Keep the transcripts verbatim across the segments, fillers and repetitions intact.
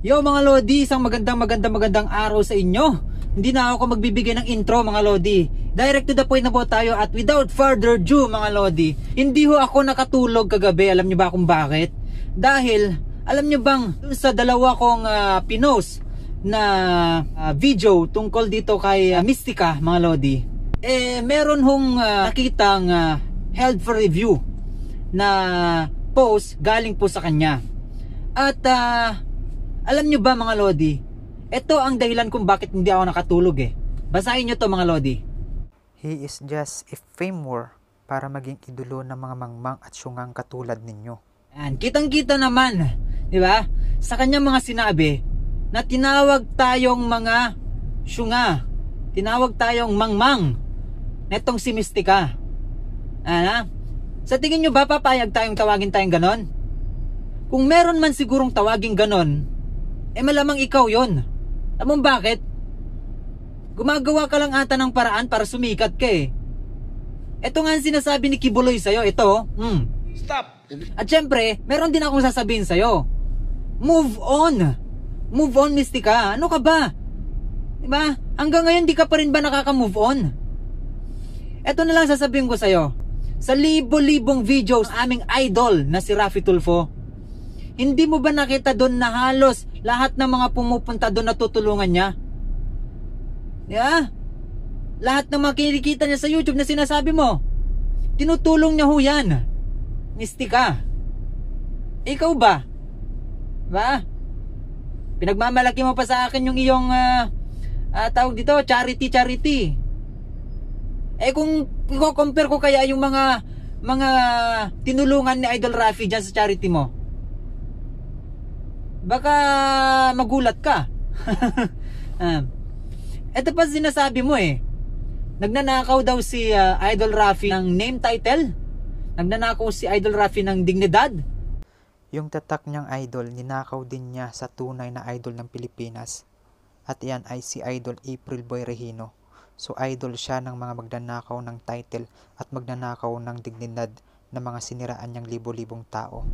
Yo mga Lodi, isang magandang magandang magandang araw sa inyo. Hindi na ako magbibigay ng intro mga Lodi. Direct to the point na po tayo at without further ado mga Lodi, hindi ho ako nakatulog kagabi. Alam nyo ba kung bakit? Dahil, alam nyo bang sa dalawa kong uh, pinost na uh, video tungkol dito kay uh, Mystica mga Lodi, eh meron hong uh, nakitang uh, held for review na post galing po sa kanya. At uh, alam nyo ba mga Lodi, ito ang dahilan kung bakit hindi ako nakatulog eh. Basahin nyo to mga Lodi. He is just a framework para maging idolo ng mga mangmang at syungang katulad ninyo. Yan, kitang-kita naman, di ba? Sa kanyang mga sinabi na tinawag tayong mga syunga, tinawag tayong mangmang netong si Mystica. Ano? Sa tingin nyo ba papayag tayong tawagin tayong ganon? Kung meron man sigurong tawagin ganon, eh malamang ikaw yon. Alam mo bakit? Gumagawa ka lang ata ng paraan para sumikat ka eh. Ito nga ang sinasabi ni Kibuloy sa'yo. Ito, hmm. Stop! At syempre, meron din akong sasabihin sa'yo. Move on! Move on, Mystica. Ano ka ba? Diba? Hanggang ngayon di ka pa rin ba nakaka-move on? Ito na lang sasabihin ko sa'yo. Sa libo-libong videos aming idol na si Raffy Tulfo, hindi mo ba nakita doon na halos lahat ng mga pumupunta doon na tutulungan niya? Yeah? Lahat ng mga kinikita niya sa YouTube na sinasabi mo, tinutulong niya ho yan. Mystica. Ikaw ba? Ba? Pinagmamalaki mo pa sa akin yung iyong uh, uh, tawag dito, charity charity. Eh kung i-compare ko kaya yung mga mga tinulungan ni Idol Raffy dyan sa charity mo, baka magulat ka. um, Ito pa sinasabi mo eh. Nagnanakaw daw si uh, Idol Raffy ng name title. Nagnanakaw si Idol Raffy ng dignidad. Yung tatak niyang idol, ninakaw din niya sa tunay na idol ng Pilipinas. At yan ay si Idol April Boy Regino. So idol siya ng mga magnanakaw ng title at magnanakaw ng dignidad ng mga siniraan niyang libo-libong tao.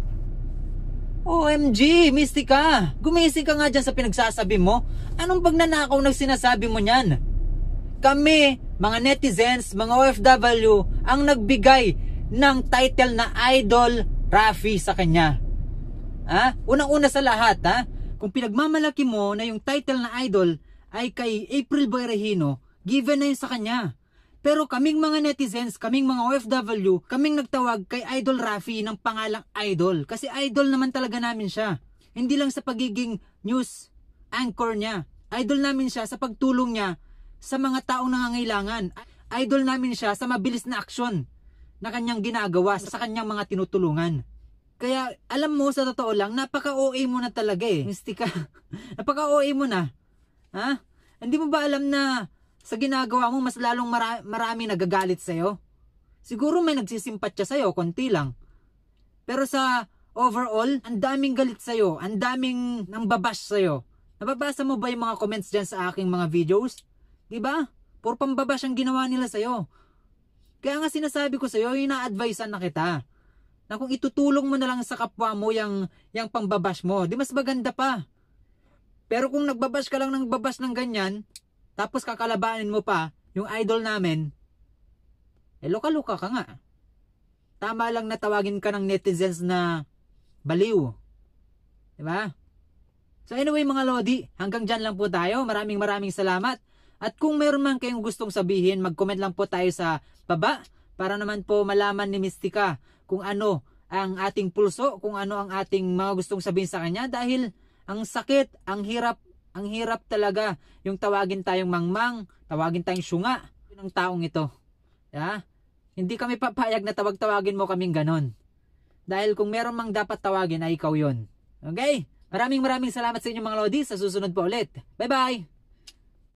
O M G, Mystica, gumising ka nga dyan sa pinagsasabi mo. Anong pagnanakaw na sinasabi mo niyan? Kami, mga netizens, mga O F W, ang nagbigay ng title na Idol Raffy sa kanya. Ha? Unang-una sa lahat, ha? Kung pinagmamalaki mo na yung title na idol ay kay April Boy Regino, given na yun sa kanya. Pero kaming mga netizens, kaming mga O F W, kaming nagtawag kay Idol Raffy ng pangalang Idol. Kasi idol naman talaga namin siya. Hindi lang sa pagiging news anchor niya. Idol namin siya sa pagtulong niya sa mga taong nangangailangan. Idol namin siya sa mabilis na aksyon na kanyang ginagawa sa kanyang mga tinutulungan. Kaya alam mo, sa totoo lang, napaka-O A mo na talaga eh. Mystica, napaka-O A mo na. Ha? Hindi mo ba alam na sa ginagawa mo, mas lalong mara marami nagagalit sa'yo? Siguro may nagsisimpatya sa'yo, konti lang. Pero sa overall, ang daming galit sa'yo, ang daming nang babash sa'yo. Nababasa mo ba yung mga comments dyan sa aking mga videos? Diba? Puro pambabash ang ginawa nila sa'yo. Kaya nga sinasabi ko sa'yo, yung na-advisean na kita, na kung itutulong mo na lang sa kapwa mo yung, yung pambabash mo, di mas maganda pa. Pero kung nagbabash ka lang ng babash ng ganyan, tapos kakalabanin mo pa yung idol namin, eh luka-luka ka nga. Tama lang na tawagin ka ng netizens na baliw. Diba? So anyway mga Lodi, hanggang dyan lang po tayo. Maraming maraming salamat. At kung meron man kayong gustong sabihin, mag-comment lang po tayo sa baba para naman po malaman ni Mystica kung ano ang ating pulso, kung ano ang ating mga gustong sabihin sa kanya. Dahil ang sakit, ang hirap, ang hirap talaga yung tawagin tayong mangmang, tawagin tayong syunga ng taong ito. Yeah? Hindi kami papayag na tawag-tawagin mo kaming ganon. Dahil kung meron mang dapat tawagin ay ikaw yon. Okay? Maraming maraming salamat sa inyo mga Lodi. Sa susunod po ulit. Bye bye!